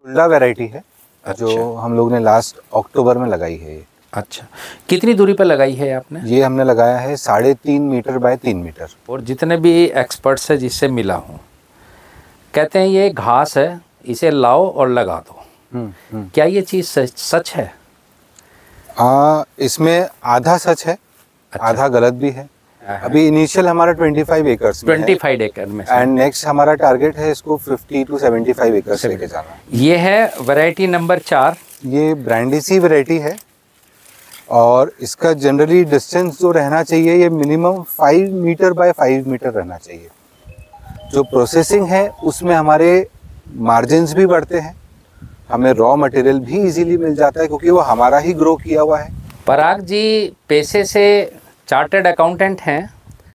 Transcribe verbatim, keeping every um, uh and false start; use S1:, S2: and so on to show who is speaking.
S1: फुल्डा variety है।
S2: अच्छा।
S1: जो हम लोग ने लास्ट अक्टूबर में लगाई है ये।
S2: अच्छा, कितनी दूरी पर लगाई है आपने?
S1: ये हमने लगाया है साढ़े तीन मीटर बाय तीन मीटर।
S2: और जितने भी एक्सपर्ट्स है जिससे मिला हूँ, कहते हैं ये घास है, इसे लाओ और लगा दो।
S1: हम्म हम्म।
S2: क्या ये चीज़ सच, सच है?
S1: आ, इसमें आधा सच है।
S2: अच्छा।
S1: आधा गलत भी है। अभी इनिशियल हमारा पच्चीस एकर्स में है।
S2: पच्चीस एकड़ में से।
S1: एंड नेक्स्ट हमारा टारगेट है इसको पचास टू पचहत्तर एकर्स लेके जाना।
S2: ये है वैरायटी नंबर चार।
S1: ये ब्रांडिसी वैरायटी है और इसका जनरली डिस्टेंस जो रहना चाहिए ये minimum five metre by five metre रहना चाहिए। जो प्रोसेसिंग है उसमें हमारे मार्जिन्स भी बढ़ते हैं, हमें रॉ मटेरियल भी इजीली मिल जाता है क्योंकि वो हमारा ही ग्रो किया हुआ है।
S2: पराग जी पेशे से चार्टर्ड अकाउंटेंट हैं